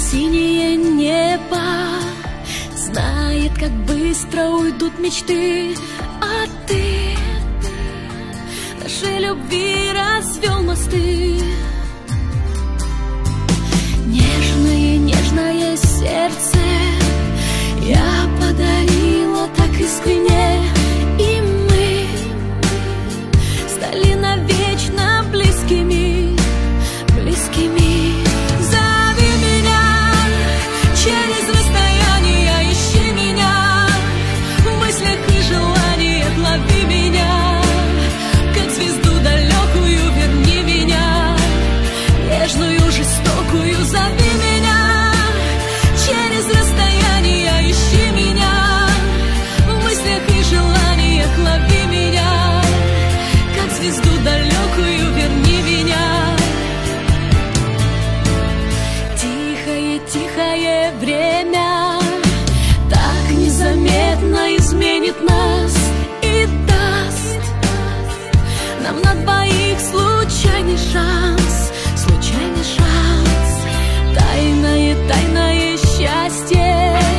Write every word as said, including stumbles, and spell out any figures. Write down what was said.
синее небо знает, как быстро уйдут мечты, а ты нашей любви развел мосты. Нежное, нежное сердце я подарила так искренне, и мы стали навечно близкими, близкими. Зови меня через расстояние, ищи меня в мыслях и желаниях, лови меня, как звезду далекую, верни меня, нежную, жестокую. Зови меня через расстояние, ищи меня в мыслях и желаниях, лови меня, как звезду далекую, верни меня. Тихое, тихое время так незаметно изменит нас и даст нам на двоих случайный шанс, случайный шанс. Тайное, тайное счастье